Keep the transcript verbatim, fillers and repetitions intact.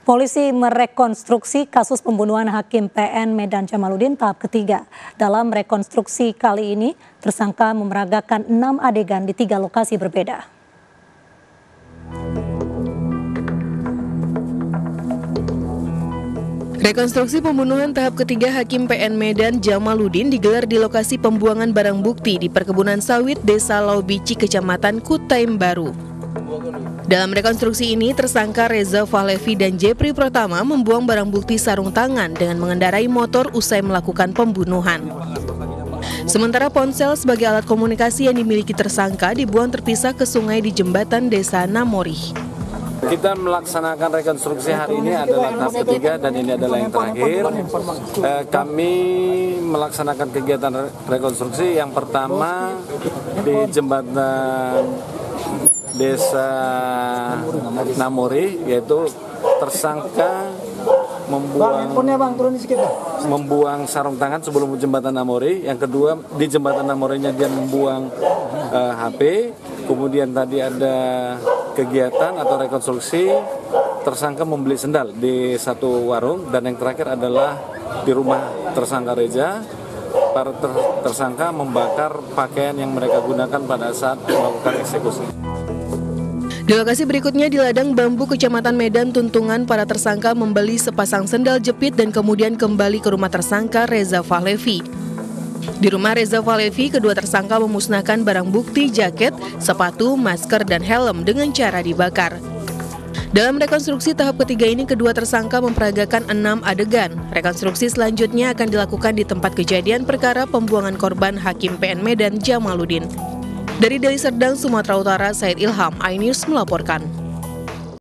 Polisi merekonstruksi kasus pembunuhan Hakim P N Medan Jamaluddin tahap ketiga. Dalam rekonstruksi kali ini, tersangka memeragakan enam adegan di tiga lokasi berbeda. Rekonstruksi pembunuhan tahap ketiga Hakim P N Medan Jamaluddin digelar di lokasi pembuangan barang bukti di perkebunan sawit Desa Laubici, Kecamatan Kutaim Baru. Dalam rekonstruksi ini, tersangka Reza Fahlevi dan Jepri Pratama membuang barang bukti sarung tangan dengan mengendarai motor usai melakukan pembunuhan. Sementara ponsel sebagai alat komunikasi yang dimiliki tersangka dibuang terpisah ke sungai di jembatan Desa Namori. Kita melaksanakan rekonstruksi hari ini adalah tahap ketiga dan ini adalah yang terakhir. Eh, kami melaksanakan kegiatan rekonstruksi yang pertama di jembatan Desa Namori, yaitu tersangka membuang membuang sarung tangan sebelum jembatan Namori. Yang kedua, di jembatan Namorinya dia membuang uh, H P. Kemudian tadi ada kegiatan atau rekonstruksi tersangka membeli sendal di satu warung, dan yang terakhir adalah di rumah tersangka Reza. Para ter tersangka membakar pakaian yang mereka gunakan pada saat melakukan eksekusi. Di lokasi berikutnya di ladang bambu Kecamatan Medan Tuntungan, para tersangka membeli sepasang sendal jepit dan kemudian kembali ke rumah tersangka Reza Fahlevi. Di rumah Reza Fahlevi, kedua tersangka memusnahkan barang bukti jaket, sepatu, masker, dan helm dengan cara dibakar. Dalam rekonstruksi tahap ketiga ini, kedua tersangka memperagakan enam adegan. Rekonstruksi selanjutnya akan dilakukan di tempat kejadian perkara pembuangan korban Hakim P N Medan Jamaluddin. Dari Deli Serdang, Sumatera Utara, Said Ilham, iNews melaporkan.